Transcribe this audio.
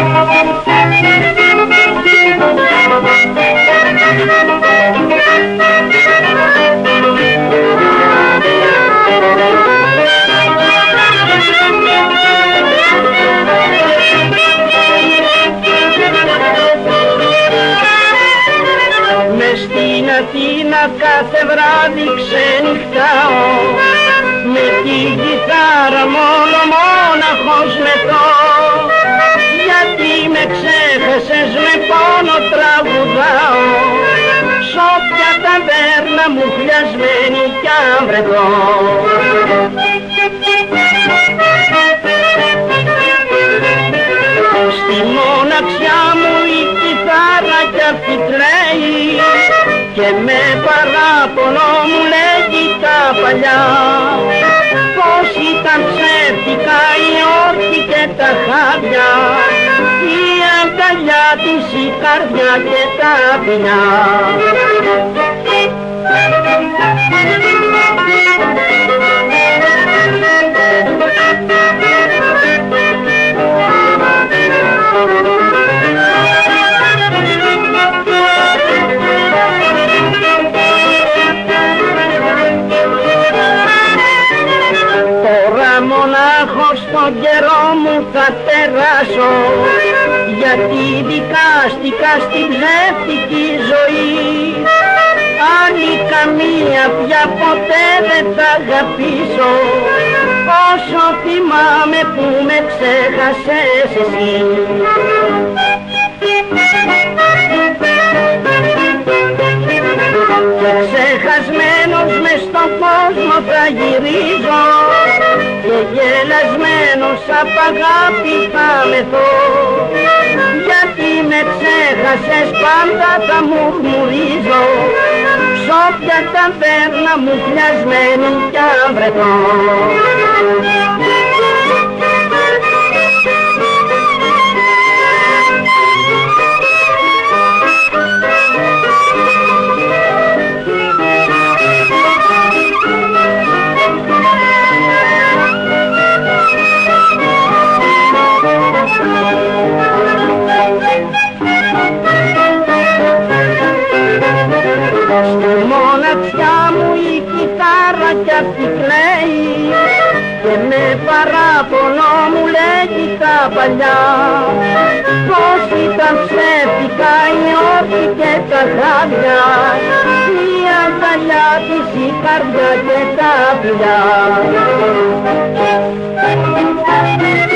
Στην Αθήνα κάθε βράδυ ξενυχτάω, με τη κιθάρα μόνο μόναχος μετώ. Γιατί με ξέχασες με πόνο τραγουδάω, σ' όποια ταβέρνα μου χλιασμένη κι αν βρεθώ. Στη μοναξιά μου η κιθάρα κι αυτή κλαίει και με παράπονο μου λέγει τα παλιά, πως ήταν ψεύτικα η όρκη και τα χάδια, η αγκαλιά της η καρδιά και τα ποινιά. Μονάχος στον καιρό μου θα περάσω, γιατί δικάστηκα στην ψεύτικη ζωή. Άλλη καμία πια ποτέ δεν θα αγαπήσω, όσο θυμάμαι που με ξέχασες εσύ. Και ξεχασμένος μες στον κόσμο θα γυρίζω, και γελασμένος απ' αγάπη θα μεθώ. Γιατί με ξέχασες πάντα θα μουρμουρίζω, σ' όποια ταβέρνα μου χλιασμένη κι αν βρεθώ. Στη μοναξιά μου η κιθάρα κι αυτή κλαίει και με παράπονο μου λέγει τα παλιά, πως ήταν ψεύτικα η όρκη και τα χάδια, η αγκαλιά της η καρδιά και τα ποινιά.